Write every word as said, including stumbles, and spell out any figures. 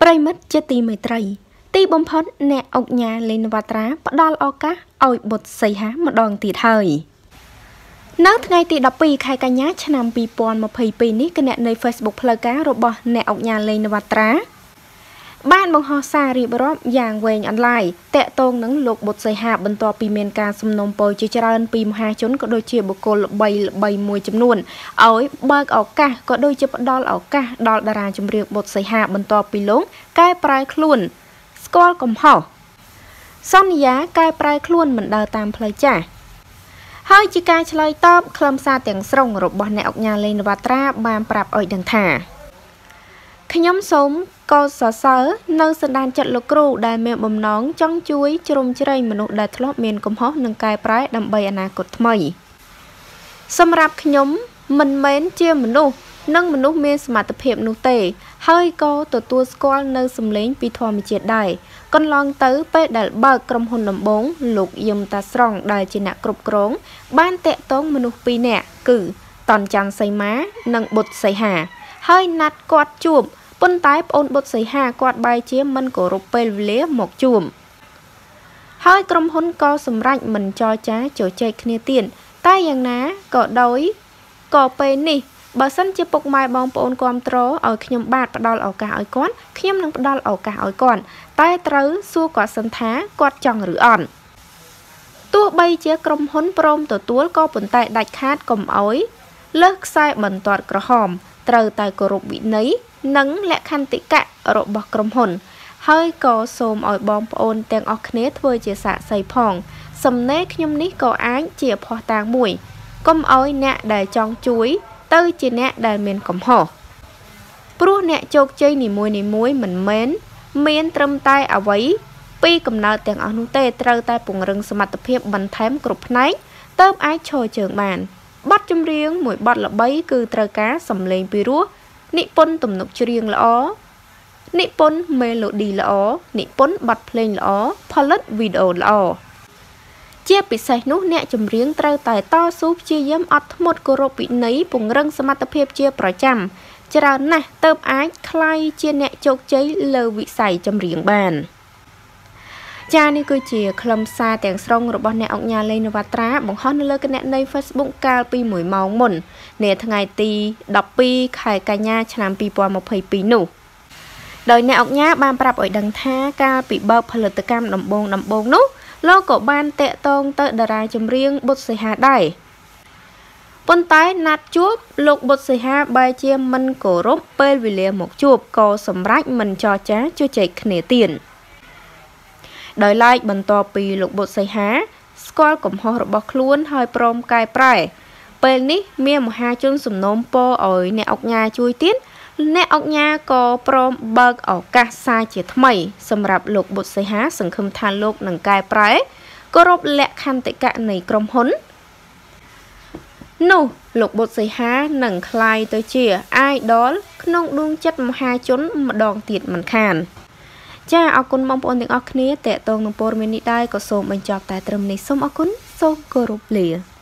ប្រិមិត្តជាទីមេត្រីទីបំផុតអ្នកអង្គការលេងវត្រាផ្ដល់ឱកាសឲ្យបុត្រសីហាម្ដងទៀតហើយនៅថ្ងៃទីដប់ពីរខែកញ្ញាឆ្នាំពីរពាន់ម្ភៃពីរនេះគណនី Facebook ផ្លូវការរបស់អ្នកអង្គការលេងវត្រាបានបង្ហោះសាររៀបរាប់យ៉ាងវែងអន្លាយតាក់ទងនឹងលោកបុត្រសីហាបន្ទាប់ពីមានការសំណូមពរជាច្រើនពីមហាជនក៏ដូចជាបុគ្គលល្បីល្បីមួយចំនួនឲ្យបើកឱកាសក៏ដូចជាផ្ដល់ឱកាសដល់តារាចម្រៀងបុត្រសីហាបន្ទាប់ពីលោកកែប្រែខ្លួនស្គាល់កំហុសសន្យាកែប្រែខ្លួនមិនដើរតាមផ្លូវចាស់ហើយជាការឆ្លើយតបខ្លឹមសារទាំងស្រុងរបស់អ្នកអង្គការលេងវត្រាបានប្រាប់ឲ្យដឹងថាខ្ញុំសូមកោតសរសើរនៅសន្តានចិត្តលោកគ្រូដែលមានបំណងចង់ជួយជ្រោមជ្រែងមនុស្សដែលធ្លាប់មានកំហុសនិងកែប្រែដើម្បីអនាគតថ្មីសម្រាប់ខ្ញុំមិនមែនជាមនុស្សនិងមនុស្សមានសមត្ថភាពនោះទេហើយក៏ទទួលស្គាល់នៅសម្លេងពីធម្មជាតិដែរកន្លងទៅពេលដែលបើកក្រុមហ៊ុនដំបងលោកយឹមតាស្រង់ដែលជាអ្នកគ្រប់គ្រងបានតាក់ទងមនុស្សពីរនាក់គឺតនច័ន្ទសីមានិងបុត្រសីហាហើយណាត់គាត់ជួបប៉ុន្តែប្អូនបុត្រសីហាគាត់បែរជាមិនគោរពពេលវេលាមកជួបហើយក្រុមហ៊ុនក៏សម្រេចមិនចរចាជជែកគ្នាទៀតតែយ៉ាងណាក៏ដោយក៏ពេលនេះបើសិនជាពុកម៉ែបងប្អូនគ្រប់គ្រងឲ្យខ្ញុំបាទផ្ដល់ឱកាសឲ្យគាត់ខ្ញុំនឹងផ្ដល់ឱកាសឲ្យគាត់តែត្រូវសួរគាត់សិនថាគាត់ចង់ឬអត់ទោះបីជាក្រុមហ៊ុនព្រមទទួលក៏ប៉ុន្តែដាច់ខាតកុំអោយលើសខ្សែបន្ទាត់ក្រហមត្រូវតែគោរពវិន័យនិងលក្ខន្តិកៈរបស់ក្រុមហ៊ុនហើយក៏សូមឲ្យបងប្អូនទាំងអស់គ្នាធ្វើជាសាក្សីផងសំណេរខ្ញុំនេះក៏អាចជាភស្តុតាងមួយកុំឲ្យអ្នកដែលចង់ជួយទៅជាអ្នកដែលមានកំហុសព្រោះអ្នកជោគជ័យនីមួយនីមួយមិនមែនមានត្រឹមតែអ្វីពីកំណើតទាំងអស់នោះទេត្រូវតែពង្រឹងសមត្ថភាពបន្ថែមគ្រប់ផ្នែកទើបអាចឈរជើងបានបទចម្រៀងមួយបទល្បីគឺត្រូវការសំឡេងពីរោះនិពន្ធទំនុកច្រៀងល្អនិពន្ធមេឡូឌីល្អនិពន្ធបទភ្លេងល្អផលិតវីដេអូល្អជាពិសេសនោះអ្នកចម្រៀងត្រូវតែតស៊ូព្យាយាមអត់ធ្មត់គោរពវិន័យពង្រឹងសមត្ថភាពជាប្រចាំច្រើនណាស់ទើបអាចក្លាយជាអ្នកជោគជ័យលើវិស័យចម្រៀងបានចានេះគឺជាខ្លឹមសារទាំងស្រុងរបស់អ្នកអង្គការលេងវត្រាបង្ហោះនៅលើគណនី Facebook កាលពីមួយម៉ោងមុននាថ្ងៃទីដប់ពីរខែកញ្ញាឆ្នាំពីរពាន់ម្ភៃពីរនោះដោយអ្នកអង្គការបានប្រាប់ឲ្យដឹងថាកាលពីបើកផលិតកម្មដំបងដំបងនោះលោកក៏បានតាក់ទងទៅតារាចម្រៀងបុត្រសីហាដែរប៉ុន្តែណាត់ជួបលោកបុត្រសីហាបែរជាមិនគោរពពេលវេលាមកជួបក៏សម្រេចមិនចរចាជជែកគ្នាទៀតដោយឡែកបន្ទាប់ពីលោកបុត្រសីហាស្គាល់កំហុសរបស់ខ្លួនហើយព្រមកែប្រែពេលនេះមានមហាជនសំណូមពរឲ្យអ្នកអង្គការជួយទៀតអ្នកអង្គការក៏ព្រមបើកឱកាសសារជាថ្មីសម្រាប់លោកបុត្រសីហាសង្ឃឹមថាលោកនឹងកែប្រែគោរពលក្ខន្តិកៈនៃក្រុមហ៊ុននោះលោកបុត្រសីហានឹងក្លាយទៅជា idol ក្នុងដួងចិត្តមហាជនម្ដងទៀតមិនខានចាអរគុណបងប្អូនទាំងអស់គ្នាតេតងនឹងព័ត៌មាននេះដែរក៏សូមបញ្ចប់តែត្រឹមនេះសូមអរគុណសូមគោរពលា